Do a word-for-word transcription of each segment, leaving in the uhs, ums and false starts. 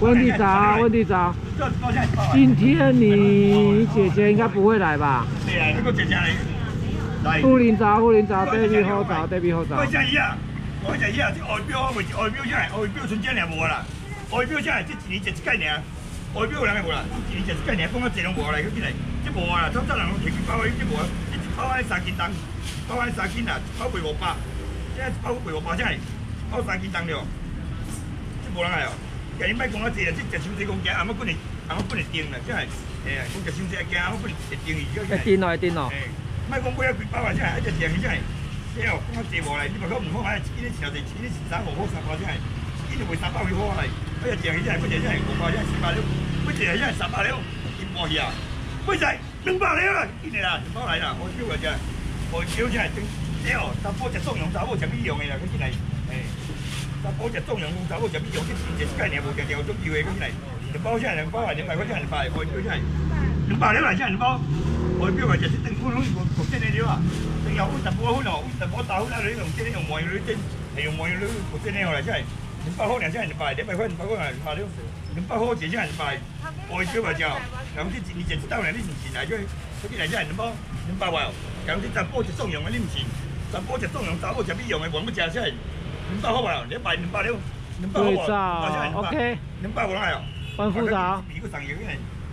温迪早，温迪早。今天你姐姐应该不会来吧？ 对啊，那个姐姐来。 富林早，富林早 ，David 好早 ，David 好早。 我讲伊啊，我讲伊啊，这外表我袂外表啥？外表纯正尔无啦，外表啥？这一年一届尔，外表有人无啦，一年一届尔，讲到这拢无来，起来，这无啊啦，早早人拢摕去包，这无，一包安三斤重，包安三斤啦，包卖五百，这包卖五百啥？包三斤重了，这无人来哦。 今日莫讲啊济啦，即食伤济讲惊，阿妈本来阿妈本来定啦，即系，哎呀，讲食伤济惊，阿妈本来会定伊， 会定咯，会定咯。 哎，莫讲买啊几包啊，即系一只定伊即系，即哦，讲啊济无来，你莫讲唔好啊，一日前头就一日三五好三包即系，一日卖三百几好来，一只定伊即系，不只即系五百即系四百了，不只即系三百了，一半去啊，不使两百了啦，紧嚟啦，两包来啦，我叫个只，我叫即系整，即哦，查甫食纵容，查某食美容嘅啦，佢进嚟，哎。 查甫食纵容，查某食美容，这一概念无定定有足球的，讲起来，两包啥两包啊，两百块啥两百，外表啥两百了来啥两包，外表话就是等款拢国国际的了啊，等有五十包分哦，五十包大分啊，你用这用毛用你整，系用毛用你国际的来啥，两百块两啥两百，两百块两百块两百了，两百块一啥两百，外表话就，咁这一年一到来你唔信来咗，佢进来啥两包两百块哦，咁这查甫食纵容的你唔信，查甫食纵容，查甫食美容的，我们食啥？ 两百好吧，两百两百了，两百好吧 ，OK， 两百我来哦。 万副早。 比个上游个，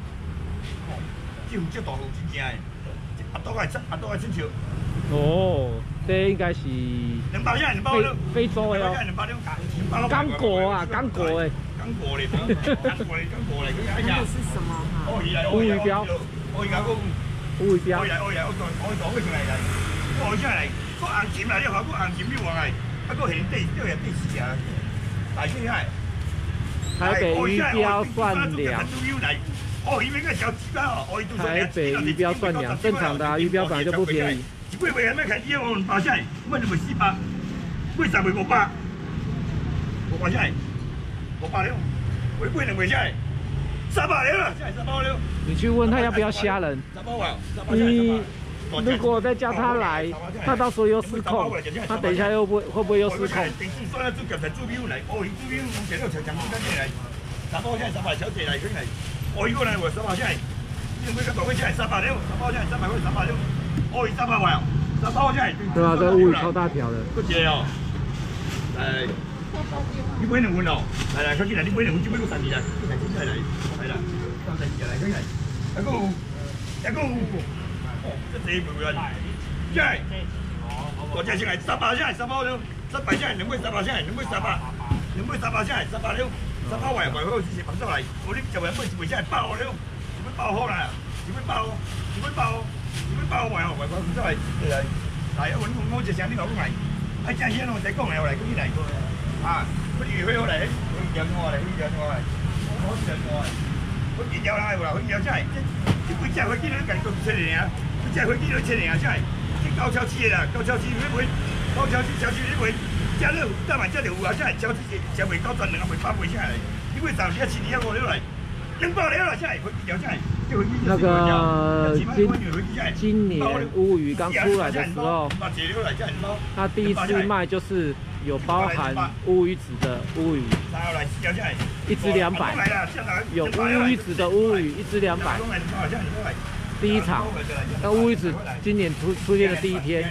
就这大路真正诶，阿多个阿多个真潮。 哦，这应该是。 两百呀，两百了。 非洲的哦。 两百了， 刚果啊，刚果诶。 刚果嘞，刚果嘞，刚果嘞， 那个是什么哈？ 乌鱼标。 乌鱼标个。 乌鱼标。 乌鱼乌鱼，我讲我讲个上来来，我上来，我红钳来了，我红钳你往来。 啊，个现地叫人地市啊，大兴海。 台北鱼标算两。 哦，因为个小鸡巴哦， 台北鱼标算两，正常的啊，鱼标本来就不便宜。 一贵为咩看？因为我们八千，我们卖四百，为啥卖五百？五百千，五百了，为贵两卖千，三百了，三百了。 你去问他要不要虾仁？你。 如果再叫他来，他到时候又失控，他等一下又会会不会又失控？ 电视说了，主角在主标来，哦，主标我见到长长公仔来，三包现在三百小姐来，佢嚟，哦，一个人我三百现在，你每个大位现在三百了，三包现在三百块三百了，哦，三百块哦，三包现在。 对啊，这乌鱼超大条的。 不接哦，来，你买两份哦，来来，快进来，你买两份，只买个三二来，来进来来，来啦，三二来，快来，一个，一个。 这第一部分，即系我只先系三百先系三百了，三百先系两杯三百先系两杯三百，两杯三百先系三百了，三百位位好似是白出嚟，我呢就係杯杯先系包了，一杯包好啦，一杯包，一杯包，一杯包位哦，位位唔出嚟，嚟嚟，我我我只想呢個嚟，喺正先我仔講嚟嚟嗰啲嚟，啊，嗰啲魚好嚟，佢養我嚟，佢養我嚟，我養我嚟，佢見有啦，佢養真係，即杯只佢見到近個唔出嚟啊！ 即係佢呢兩千零啊，真係啲高超市啦，高超市呢會，高超市超市呢會，即係呢加埋這條魚啊，真係超市就會高賺兩倍八倍先係，呢會賺一千二一個了嚟，兩百了啦，真係佢有真係，即係佢呢那个今今年烏魚剛出來的時候，它第一次賣就是有包含烏魚子的烏魚，一隻兩百，有烏魚子的烏魚一隻兩百。 第一场，那乌鱼子今年出出现的第一天。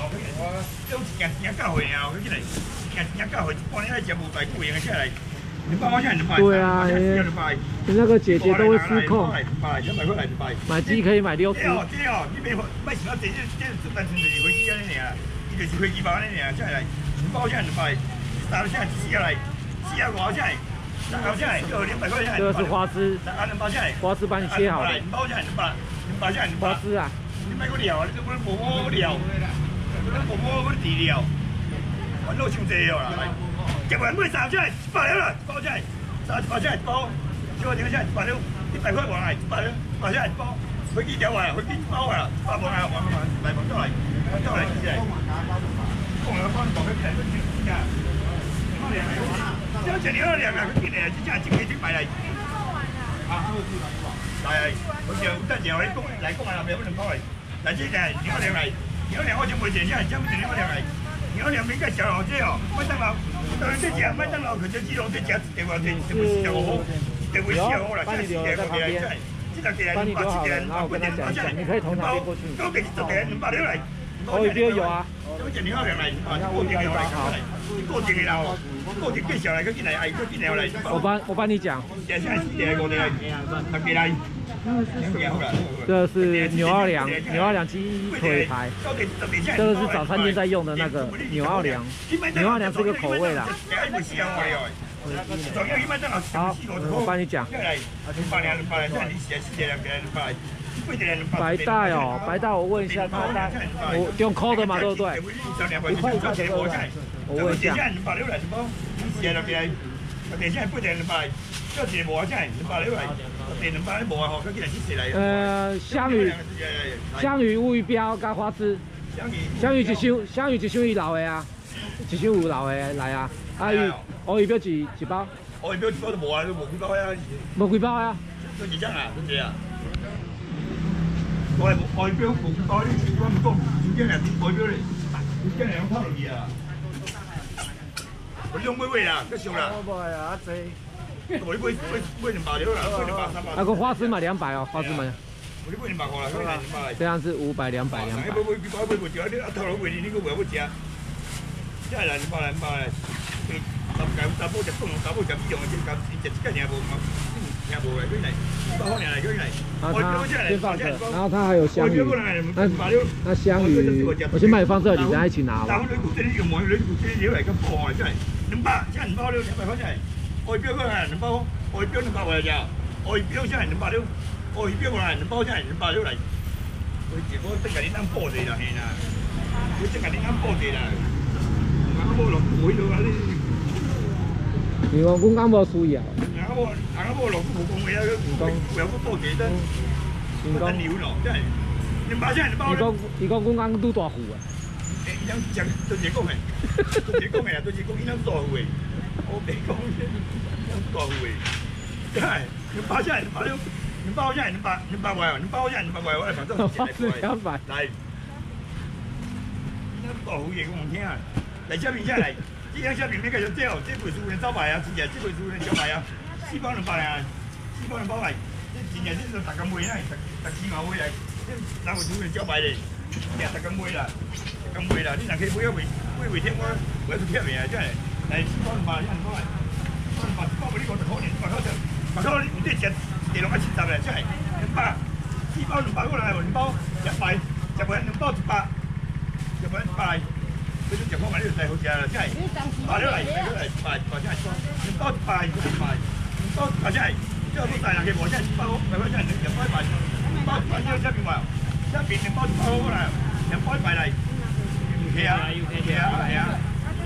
对啊，那个姐姐都会失控。买鸡可以买六只。这个是花枝，花枝帮你切好了。 花枝啊！ 你买个料啊？你都不薄薄料，你薄薄嗰啲料，揾到上濟啦！一萬蚊三千，一百了啦，一包千，三一百千一包，小個點千一百了，一百塊還嚟，一百了，一百千一包，佢幾條啊？佢幾包啊？一百蚊啊！還還嚟還得嚟，還得嚟幾嚟？講兩包講佢幾嚟？佢幾㗎？有隻料兩啊！佢幾嚟？真係自己整埋嚟。啊！嚟，好似好得意，我啲工嚟工啊，有冇兩包嚟？嗱，即係兩個兩嚟，兩個兩我就冇錢，即係將兩個兩嚟，兩個兩邊嘅小老姐哦，乜得啦？ 当然这只麦当劳可就鸡肉这只一定要提，一定要四十五块，一定要四十五啦，现在四十五块来，这个给来两百，这个两百，这个两百，你可以从哪边过去？高铁这个两百六来。哦，这边有啊。这边两百来，过节来，过节来哦，过节介绍来，佮进来，哎，佮进来来。我帮我帮你讲。现在四十五来，特别来。这是牛奥良，牛奥良鸡腿排，这个是早餐店在用的那个牛奥良，牛奥良是个口味啦。好，我帮你讲。白带哦，白带我问一下，他他我用扣的嘛，对不对？一块一块的对不对？我问一下。呃，香鱼，香鱼乌鱼标加花枝，香鱼一箱，香鱼一箱伊老的啊，一箱有老的来啊，啊鱼，乌鱼标一一包，乌鱼标一包就无啊，无几包啊，无几包啊，都几张啊，都几啊？我乌鱼标无几包，你我唔讲，真正係乌鱼標咧，真正係用套落去啊，我用買買啦，夠少啦。我買啊，濟。 我你买买买两百了啦，买两百三百。那个花枝嘛两百哦，花枝嘛。我你买两百块啦，两百。这样是五百、两百、两百。买买买买买条，你啊头路买你，你个买要食。这来两百来，两百来。十间十包食冻，十包食米用，只间只只间尔无嘛，尔无来，几来？八块尔来，几来？然后它先放这，然后它还有香鱼。那那香鱼，我先帮你放这里，等下一起拿吧。两百，这两包了，两百块钱。 外表个係兩包，外表兩百嚟咋？外表先係兩百六，外表個係兩包先係兩百六嚟。佢結果即係你啱波地啦，係啦。佢即係你啱波地啦，啱波落會到啊啲。你講公啱冇輸啊？啱波啱波落都冇講嘅啊，佢有個波地得，得料咯，真係。兩百先係兩包。你講你講公啱都大戶啊？誒，依張張對住講嘅，對住講嘅啊，對住講依張大戶嘅。 我没讲，我大户诶，对，你包下来，你包了，你包下来，你包你包外哦，你包下来，你包外，我来反正两百，来，你大户诶，我唔听啊，来下面下来，这张下面那个就这哦，这本书人招牌啊，真正这本书人招牌啊，四包两百啊，四包两百来，这真正这是大金妹啦，大大起码妹来，这哪会书人招牌嘞？这大金妹啦，大金妹啦，你若去买啊，买买每天我我要去贴面啊，真系。 嚟四包兩百，一人包嚟，兩百包嗰啲我就可憐，百溝就百溝唔知隻地落一千十嚟，真係兩百，四包兩百嗰兩係兩包，一百，一百兩包一百，一百一百，嗰啲就講埋呢條細好似啊，真係百咗嚟，百咗嚟，百百真係兩包一百，兩百，兩包一百真係，之後都大量嘅貨真係四包，百蚊真係兩包一百，兩包一百之後一邊話，一邊兩包一包嗰啦，兩包一百嚟，係啊，係啊，係啊。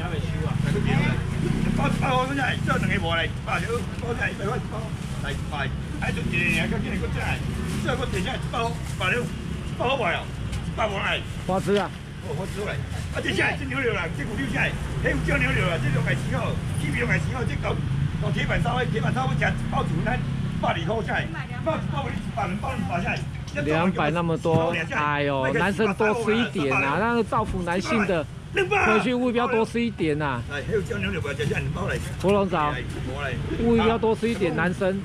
包包嗰真係，即係兩個和嚟，包咗包真係一百塊一包，嚟賣，喺做嘢嚟，今年嗰真係，即係嗰地真係包包了，包好賣啊，包黃嚟。花枝啊！哦，花枝嚟，啊這真係真牛肉啦，這股料真係，迄有椒牛肉啦，這種係時候，呢邊種係時候，即到到鐵板燒，鐵板燒我食包住咱百二塊真係，包包嗰啲百兩包兩百真係。 两百那么多，哎呦，男生多吃一点啊，那个造福男性的，回去务必要多吃一点呐。芙蓉枣，务必要多吃一点，男生。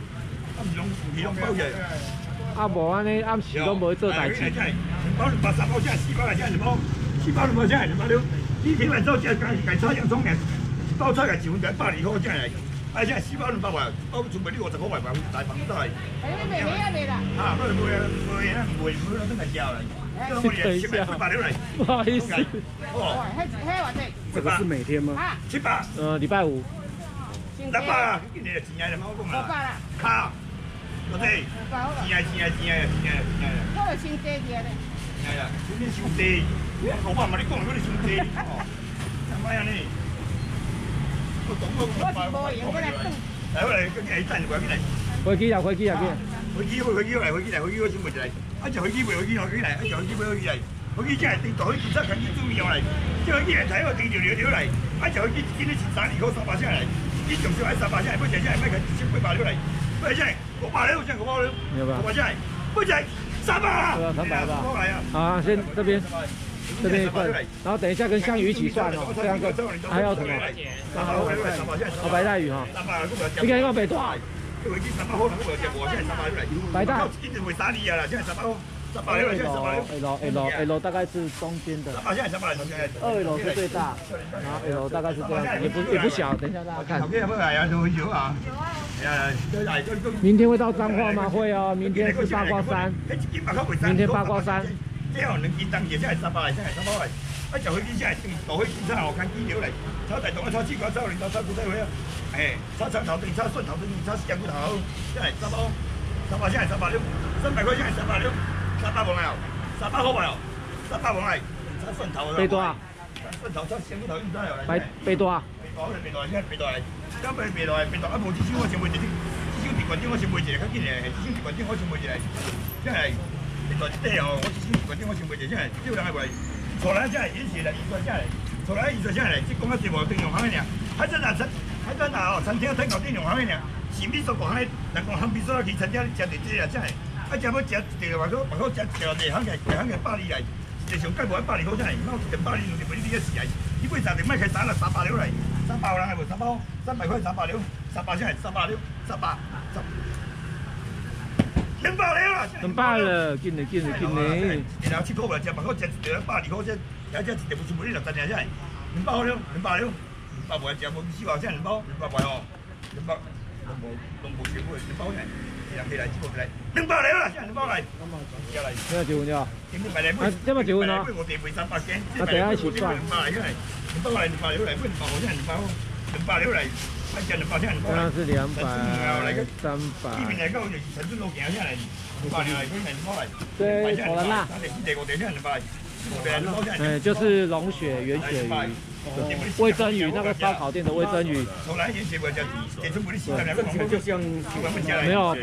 啊，无安尼暗时都无去做代志。包两百三包钱，四包来钱两包，四包两包钱两包了。你天晚上只干干炒洋葱嘅，包菜嘅一份就百二块钱嚟。 哎，这四包两百块，包全部你五十块卖，大房都系。哎，你卖起啊你啦？啊，不卖啊，卖啊，卖卖到真系交嚟。等一下，不好意思。哦，黑黑我这。这个是每天吗？啊，七百。呃，礼拜五。六百啊，今年钱啊，冇讲啦。六百啦。卡。我哋。钱啊钱啊钱啊钱啊钱啊。我係先借嘅咧。係啊，今年先借。我話咪你講，嗰啲先借。哦。係咪啊你？ 我是無用，我來轉。嚟，我嚟，跟住你真係過邊嚟？飛機又飛機又邊？飛機飛機嚟，飛機嚟，飛機我先回嚟。一就飛機回，飛機落機嚟，一就飛機飛飛機嚟。飛機真係定台建設緊啲中意用嚟，即係飛機嚟睇我定條料料嚟。一就飛機見到前三年嗰十八先嚟，呢仲少喺十八先嚟，不就真係咩嘅先幾百料嚟？不就真係嗰百料真係嗰百料，嗰百真係，不就係三百啊？三百吧。啊，先這邊。 这边一份，然后等一下跟香鱼一起算哦，这样个还要什么？然后哦白带鱼哈，你看一个白大，白带。二楼 L L L 大概是中间的，二楼是最大，然后 L 大概是这样子，也不也不小。等一下大家看。明天会到彰化吗？会哦，明天是八卦山，明天八卦山。这后两斤重也才三百来，才三百来。啊，坐飞机才大飞机才后看机流来，炒大肠啊，炒四瓜，炒零头，炒古仔花啊，哎，炒炒头段，炒顺头段，炒香菇头，才三百，三百才三百六，三百块才三百六。三百万哦，三百好卖哦，三百万来，炒蒜头。白多啊？蒜头炒香菇头，你知哦？白白多啊？白多，白多，现在白多来，刚白白多来，白多啊！无这箱我先卖一个，这箱地关顶我先卖一个，较紧嘞。这箱地关顶我先卖一个，现在白多一块哦，我这箱地关顶我先卖一个，现在少人来卖。错来现在演戏来，演出现在，错来演出现在，这讲啊节目电用行的尔，海产啊餐，海产啊哦，餐厅餐搞电用行的尔，是米所讲的，人讲含米所去餐厅食地这啊，真系。啊！食要食一条，外口外口食一条地行嘅，地行嘅百二来，地上介无百二好真系，冇一百二两就卖你啲事嚟。你买三条卖开三啦，三百六嚟，三百人系无三百，三百块三百六，三百先系三百六，三百十，两百了啦！ 两百了，紧嚟紧嚟紧嚟！ 然后七块来食，外口食一条百二块啫，而且一条不是卖你六十廿真系，两百好了，两百了，两百块食无四百先两百，两百块哦，两百拢无拢无全部两百先。两百来，几个来？两百来啦，现在两百来。现在结婚了？啊，这么结婚啊？啊，等下一起算。两百来，两百来，两百六来，两百好，现在两百好，两百六来，还讲两百现在两百。 这是两百，三百。 这边来讲就是陈村路行下来，两百来，可以两百来。 对，好了啦。 第五条现在两百来。 嗯，就是龙血、圆血鱼、味噌鱼，那个烧烤店的味噌鱼。没有，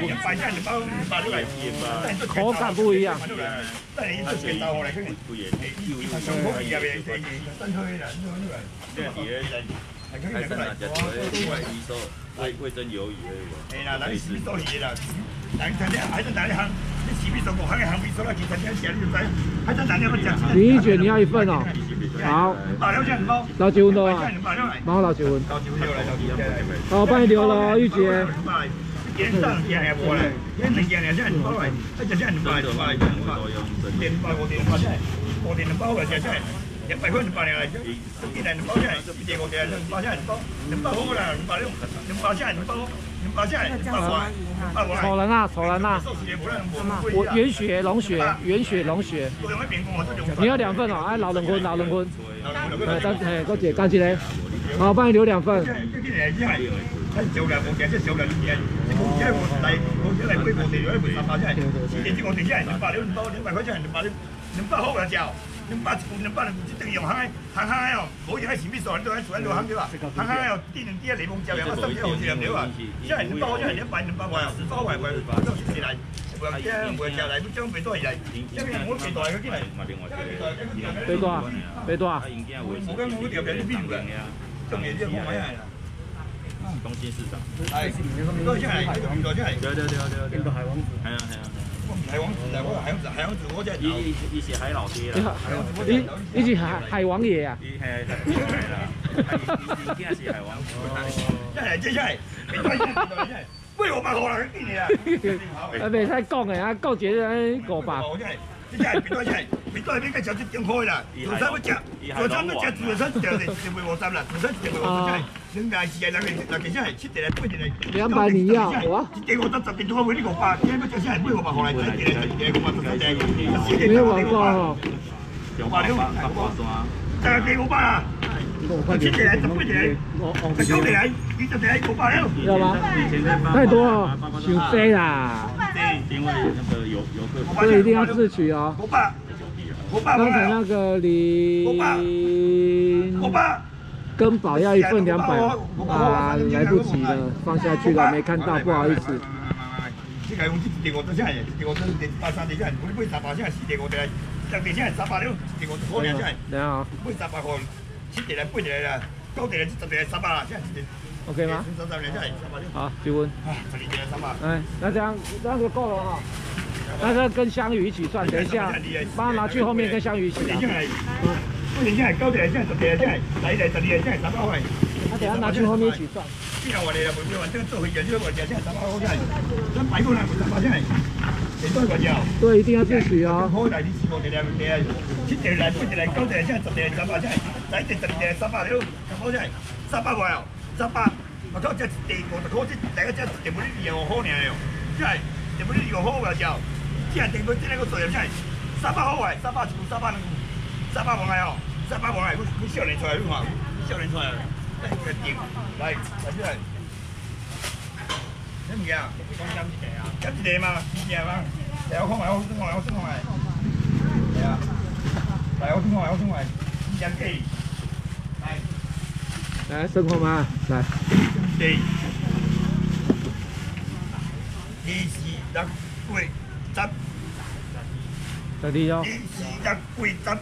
口感不一样。 海参啊，食多味噌味味噌鱿鱼而已。哎啦，咱是米做鱼啦，咱餐厅海参哪里行？你是米做五行嘅行米做啦，去餐厅食你就知。海参哪里要食？ 林一卷你要一份哦。好。老结婚的啊，蛮好老结婚。好，我帮你留了，玉姐。 连上件也无咧，连两件咧，现在两包来，一只现在两包来，两包来，两包，两包五点两包现在，五点两包来，现在。一百块两百两来，一来两包下来，第二个两包下来两包，两包好啦，两包两，两包下来两包，两包下来两包块，两包块。 丑人啊，丑人啊！我圆血龙血，圆血龙血。你要两份哦，哎，老人婚，老人婚。哎，等哎，哥姐，干起来。好，我帮你留两份。 太少啦，无见即少啦，你见，即无即无来，无即来买无地了，卖三百只，四点即五地只，两百两两包，两百块只，两百两，两百好啦，只。两百一两百两，即等用行诶，行行诶哦，无用喺前面做，你都喺做喺度行对吧？行行诶哦，啲两啲啊，柠檬椒啊，三只好食了啊，即係兩包，即係一百兩百塊啊，十包塊塊，都是嚟，唔係即係唔係就嚟，將肥多而嚟，即係我肥袋嗰啲嚟， 肥多啊，肥多啊， 冇跟冇條嘅啲邊嘅，中意啲冇買係啦。 中心市場， 係，都係真係，原來真係， 對對對對對， 係啊係啊， 係啊係啊。 海王子啊，我海王子，海王子我只。 伊伊是海老爹啦。 伊伊是海海王爺啊。 伊係係啦，伊伊是海王子。 真係真係，未對真係真係，喂我百號啦，佢見你啊。 啊，未使講嘅，啊講住咧五百。 真係變多真係，變多係邊個就一點開啦？做餐乜食？做餐乜食？做餐就就就賣五十啦，做餐就賣五十真係。兩大事係兩件兩件真係七條嚟，八條嚟。 兩百你要，我。 一幾個得十件，仲可賣呢個百，幾乜隻先係賣五百號嚟？一件嚟，一件五百做三隻。 沒有廣告哦。 五百六，八百三。就幾五百啊？七條嚟，十八條嚟，十九條嚟，二十條嚟，五百六。 要嗎？太多了，太飛啦。 因為那個遊遊客， 所以一定要自取哦。 五百，五百。 剛才那個林根寶要一份兩百啊，來不及了，放下去了，沒看到，不好意思。 這個用一條我都真係，一條我都八三條真係，我買十八真係四條我哋，兩條真係三百六，一條我可能真係。 你好。 買十八號，七條嚟八條嚟啦，九條嚟十條嚟三百啦，真係。 OK 嗎？好，結婚。 啊，十二條嚟三百。 哎，那這樣這樣就夠了哈。 那个跟香鱼一起算，等一下，帮他拿去后面跟香鱼一起拿。 我现在九点现在十点现在来来十二现在三百块。 他等下拿去后面一起算。 既然我哋又唔要話，即係做會嘅，呢個就真係三百塊真係，真擺過嚟冇三百真係，你都係個要。 對，一定要自取哦。 開嚟啲試過嘅咧，嘅七條嚟，八條嚟，九條嚟，真係十條嚟三百真係，第一條十條嚟三百了，咁好真係三百塊啊，三百，我靠只地我就靠只第一隻地冇啲嘢我好呢樣，真係地冇啲嘢好嘅時候，只係地冇啲呢個數又真係三百好位，三百全部三百，三百王係哦，三百王係佢佢少年出嚟咯嘛，少年出嚟。嚟，嚟出嚟，你唔驚啊？講飲一地啊？飲一地嘛，一地嘛。嚟我講埋，我先講埋，我先講埋。係啊，嚟我先講埋，我先講埋。飲地，嚟。 來，生活嗎？來。 地，二四六貴十。 十啲咯。 二四六貴十。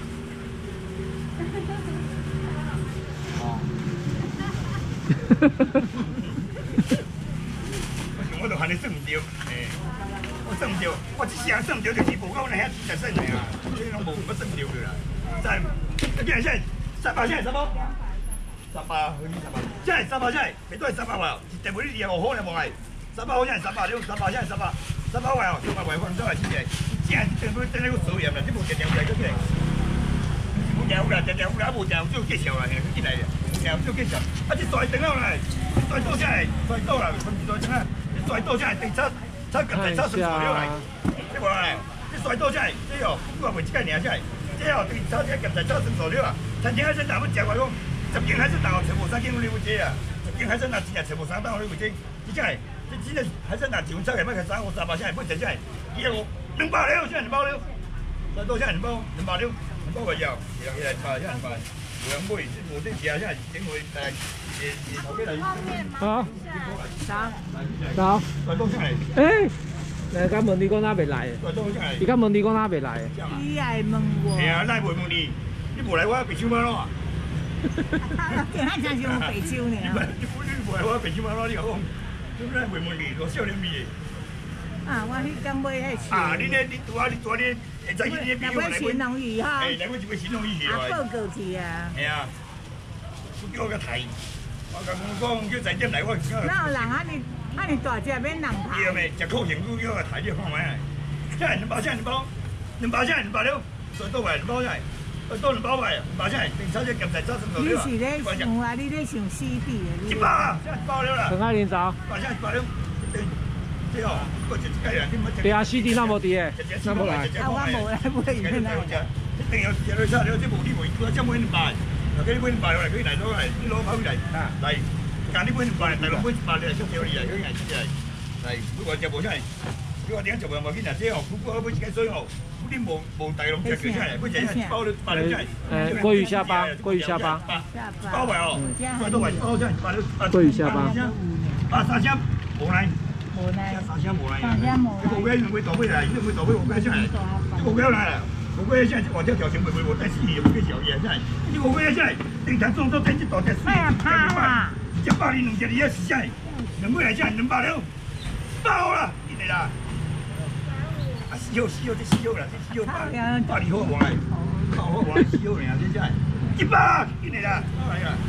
我就喊你算唔到，誒，我算唔到，我一時算唔到就是無夠那遐幾十歲啊，所以攏無我算唔到嘅啦。再，一件先，三百先，三百，三百，三百，先三百先，別都係三百塊，一定冇啲嘢我好你冇係，三百好先，三百了，三百先，三百，三百塊哦，三百塊可能都係幾隻，即係等佢等你個數驗啦，啲冇隻條嚟嗰啲，冇條啦，隻條啦冇條，只有幾條啦，係幾嚟嘅。條只有幾條，啊！啲再等落嚟，再多先係，再多啦，佢唔再等啦，再多先係定七七近第七成材料嚟，即係話嚟，啲再多先係，即係不過為自己年先係，即係定七近第七成材料啊！曾經喺新大乜隻話講，十件喺新大學全部三件你會知啊，十件喺新大前日全部三單我都會知，即係即係真係喺新大前七係乜嘅三個三百先係，不過真係，依個兩百了，先係兩百了，再多先係兩百，兩百了，兩百個要，兩百兩百先係兩百。兩杯，我啲嘢真係整佢誒誒頭幾嚟。 好。走。走。 再多出嚟。 誒，你而家問你講哪邊來？ 再多出嚟。 而家問你講哪邊來？ 伊係問我。 係啊，拉袂問你，你無來我白手馬咯。 見他真是用白手呢。 你你無來我白手馬咯，你講，你拉袂問你，我少年味。 啊，我迄間買迄錢。 啊，你咧你拄啊你拄你。誒，就依啲邊個嚟？ 乾隆魚哈， 誒，嚟嗰隻乾隆魚嚟。 啊，報告去啊。 係啊，佢叫我個提，我咁講叫仔點嚟我。 哪有人啊？你啊你大隻免人抬。 要咩？只口型佢叫個提，你看埋。真係兩包，真係兩包，兩包真係兩包了，再多埋兩包真係，再多兩包埋，兩包真係，定炒只夾仔炒成度了。 你是咧想啊？你咧想死地啊？ 一包啊，真係一包了啦。 陳愛玲找。 包真係一包了。對哦，個隻雞啊， 對啊，C D 那麼低誒，那麼來。 啊，我冇來買原來。 一定有有女差，你即無啲會，佢將每年賣，又幾每年賣落嚟，佢嚟咗嚟，啲攞口嚟，嚟，間啲每年賣，第六每年賣你係出幾多嚟，嗰啲係出嚟，嚟，佢話就冇出嚟，佢話點解就話冇邊人即係，佢個每自己水喉，嗰啲冇冇第六隻腳出嚟，佢就係包你包你出嚟。 誒，鮭魚下巴，鮭魚下巴。 包圍哦，再多圍包出嚟，包你。 鮭魚下巴。 八三千冇嚟。冇嚟，三千冇嚟，三千冇嚟。冇雞唔會倒杯嚟，呢會倒杯冇雞出嚟，冇雞嚟啦，冇雞出嚟，或者條線會會會第四年冇雞條嘢出嚟，呢冇雞出嚟，定場裝咗第一袋隻水，一百零兩隻嘢死出嚟，兩杯嚟出嚟兩百了，爆啦，你嚟啦，啊四號四號即四號啦，即四號八八二號冇嚟，八號冇嚟四號嚟啊，即真係一百，你嚟啦，嚟啦。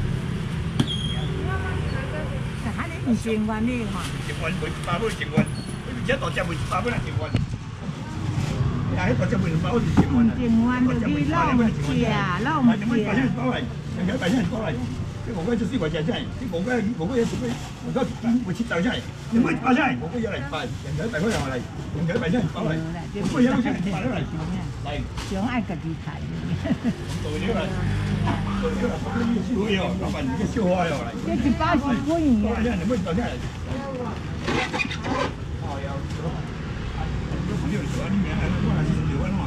唔情願呢嘛？ 情願賣一百蚊情願，你而且大隻賣一百蚊係情願，但係大隻賣一百蚊係情願啊！ 情願就去撈唔食啊，撈唔食。 百千包嚟，人家百千包嚟，啲無龜就四塊錢真係，啲無龜無龜嘢無龜，無龜會切就真係，你唔係百千，無龜嘢嚟賣，人家大龜又嚟，人家百千包嚟，無龜嘢嚟賣嚟嚟， 想愛家己睇。 做料嚟。燒嘢，老闆已經燒開咗嚟。 這一包是貴嘅。 真係唔會做真係。哦，有。都朋友嚟做啲嘢，我係做料啊嘛。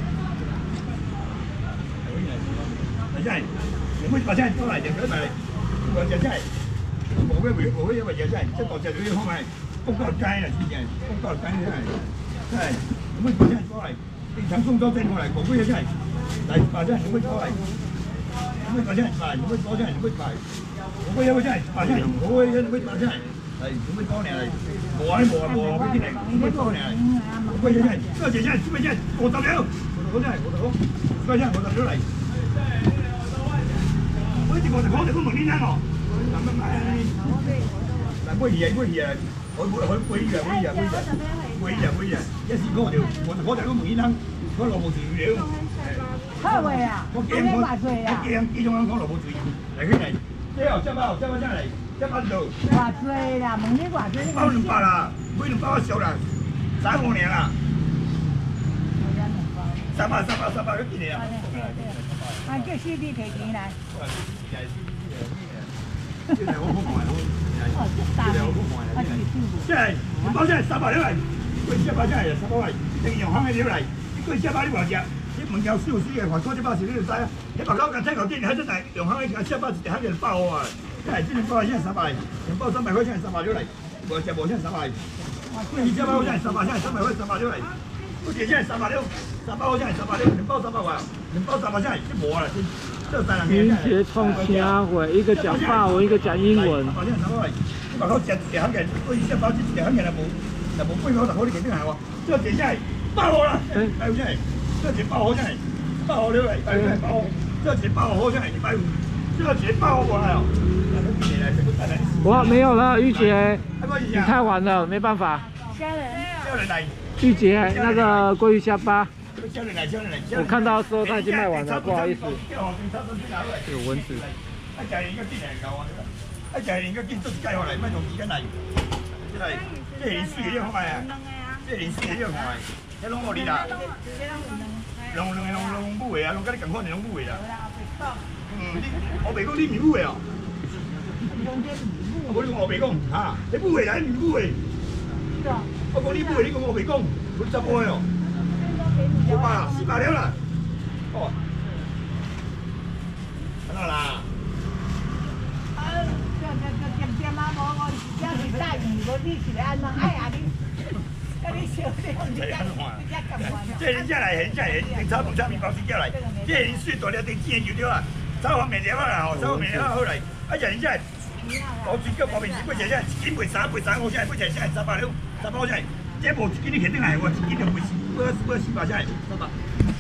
係真係，唔會話真係多嚟，人哋嚟，話真係冇咩回冇咩因為嘢真係，即係當隻料方面，公交街啊，之前公交街真係真係唔會話真係多嚟，地產工作真過嚟，冇咩嘢真係，嚟話真係唔會多嚟。唔會話真係賣，唔會講真係唔會賣，唔會有個真係賣真係，唔會唔會賣真係，係唔會講你係，冇啊冇啊冇啊嗰啲嚟，唔會講你係， 贵些钱，这钱钱，这边钱五十了，五十块钱，五十块，五十块钱，五十了来。我一五十块就去问你啷哦，慢慢买。来买鱼啊，买鱼啊，我我我买鱼啊，买鱼啊，买鱼啊，买鱼啊，買魚啊，一時講就五十塊就去問伊啷，我落無水了。 好未啊？ 我驚我我驚幾種人講落無水，嚟去嚟，這哦，這包這包真嚟，這包就。 偌濟啦？問你偌濟？ 包兩百啦，買兩包少啦，三五年啦。三百三百三百，幾年啊？ 啊，叫師弟提錢來。 這係我好賣咯。 哦，這大。啊，是是。 即係一包真係三百了嚟，貴一包真係三百塊，正用行嘅了嚟，貴一包你話隻，你門口少少嘅話，嗰隻包時你就知啊。你白口間聽頭啲，喺真係用行嘅一包一隻行嘅包啊，即係這兩包現在三百，兩包三百塊現在三百了嚟，無隻無現在三百，貴一隻包現在三百，現在三百塊三百了嚟，嗰隻現在三百了，三包現在三百了，兩包三百塊，兩包三百現在一模啦，這三兩年。 云杰冲虾会，一个讲法文，一个讲英文。 把口食一行嘅，我以前包一行嘅就冇，就冇八九十塊你肯定係喎。這錢真係八號啦，八號真係，這錢八號真係，八號了嚟，八號八號，這錢八號真係一百五，這錢八號過來哦。 哇，没有了，玉姐，你太晚了，没办法。 家人， 家人嚟。 玉姐，那个鲑鱼虾巴， 家人嚟，家人嚟。 我看到说他已经卖完了，不好意思。有蚊子。 一家人應該見人夠啊！一家人應該見足計落嚟，乜用紙巾嚟？即係即係連水嘅呢個賣啊！即係連水嘅呢個賣，一籠我哋啦。龍龍龍龍母嘅啊，龍家啲咁可能龍母嘅啦。嗯，我未講啲唔母嘅啊。我講啲我未講嚇，你母嘅啦，唔母嘅。我講啲母嘅，呢個我未講，佢執開哦。五百啦，四百了啦。哦。睇到啦。即係你真係真係你炒同炒麵包先叫嚟，即係你輸到你定煎住咗啦，炒飯麵條啊，炒飯麵條好嚟，一日你真係我自己我平時嗰隻真係幾倍散倍散，我真係嗰隻真係十八兩，十八我真係，即係冇自己啲肯定係我自己就會四百四百真係十八。